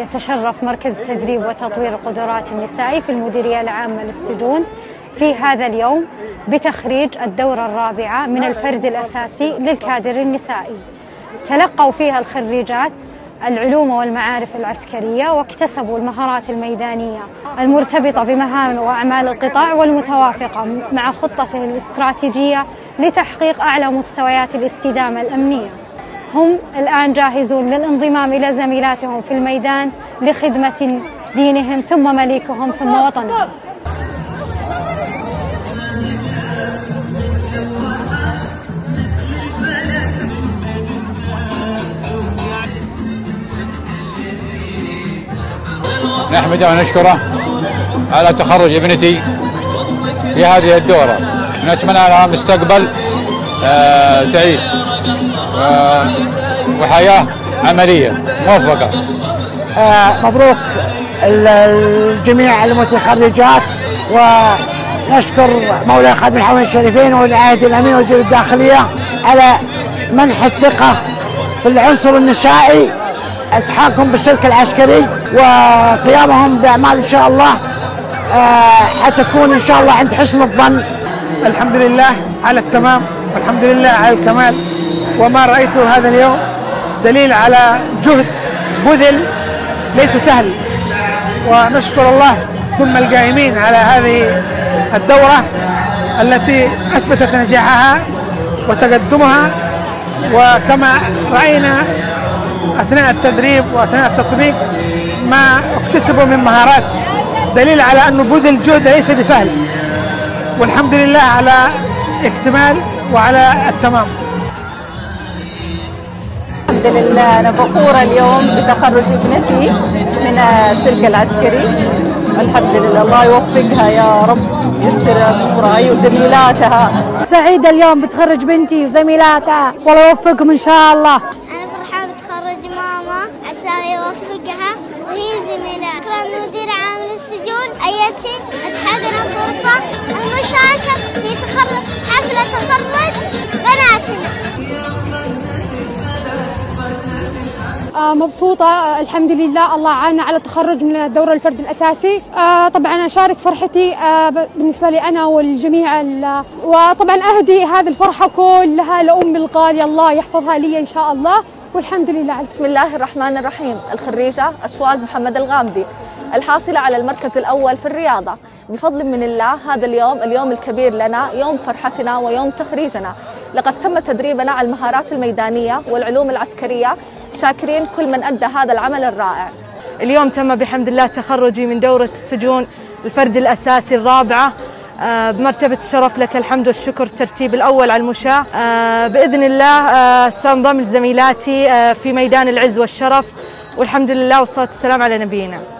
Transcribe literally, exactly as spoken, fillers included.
يتشرف مركز تدريب وتطوير القدرات النسائي في المديرية العامة للسجون في هذا اليوم بتخريج الدورة الرابعة من الفرد الأساسي للكادر النسائي. تلقوا فيها الخريجات العلوم والمعارف العسكرية واكتسبوا المهارات الميدانية المرتبطة بمهام وأعمال القطاع والمتوافقة مع خطته الاستراتيجية لتحقيق أعلى مستويات الاستدامة الأمنية. هم الآن جاهزون للانضمام إلى زميلاتهم في الميدان لخدمة دينهم ثم مليكهم ثم وطنهم. نحمده ونشكره على تخرج ابنتي في هذه الدورة، نتمنى لها مستقبل آه سعيد آه وحياة عملية موفقة. آه مبروك الجميع المتخرجات، ونشكر مولاي خادم الحرمين الشريفين والعهد الأمين وزير الداخلية على منح الثقة في العنصر النسائي، التحاكم بالسلك العسكري وقيامهم بأعمال إن شاء الله حتكون إن شاء الله عند حسن الظن. الحمد لله على التمام والحمد لله على الكمال، وما رأيته هذا اليوم دليل على جهد بذل ليس سهل، ونشكر الله ثم القائمين على هذه الدورة التي أثبتت نجاحها وتقدمها، وكما رأينا أثناء التدريب وأثناء التطبيق ما اكتسبوا من مهارات دليل على أنه بذل جهد ليس بسهل، والحمد لله على اكتمال وعلى التمام. الحمد لله أنا فخورة اليوم بتخرج ابنتي من السلك العسكري، الحمد لله الله يوفقها يا رب، يسر أمورها وزميلاتها. سعيدة اليوم بتخرج بنتي وزميلاتها، والله يوفقهم إن شاء الله. أنا فرحانة بتخرج ماما عسى يوفقها وهي زميلات. شكرا مدير عام للسجون أيتي اتحقنا فرصة المشاركة في تخرج حفلة تخرج بناتنا. آه مبسوطة آه الحمد لله، الله عانا على التخرج من الدورة الفرد الأساسي. آه طبعا أشارك فرحتي آه بالنسبة لي أنا والجميع، وطبعا أهدي هذه الفرحة كلها لأم الغالية، الله يحفظها لي إن شاء الله، والحمد لله. بسم الله الرحمن الرحيم. الخريجة أشواق محمد الغامدي الحاصلة على المركز الأول في الرياضة. بفضل من الله هذا اليوم اليوم الكبير لنا، يوم فرحتنا ويوم تخريجنا. لقد تم تدريبنا على المهارات الميدانية والعلوم العسكرية، شاكرين كل من أدى هذا العمل الرائع. اليوم تم بحمد الله تخرجي من دورة السجون الفرد الأساسي الرابعة بمرتبة الشرف، لك الحمد والشكر، الترتيب الأول على المشاة. بإذن الله سأنضم لزميلاتي في ميدان العز والشرف، والحمد لله والصلاة والسلام على نبينا.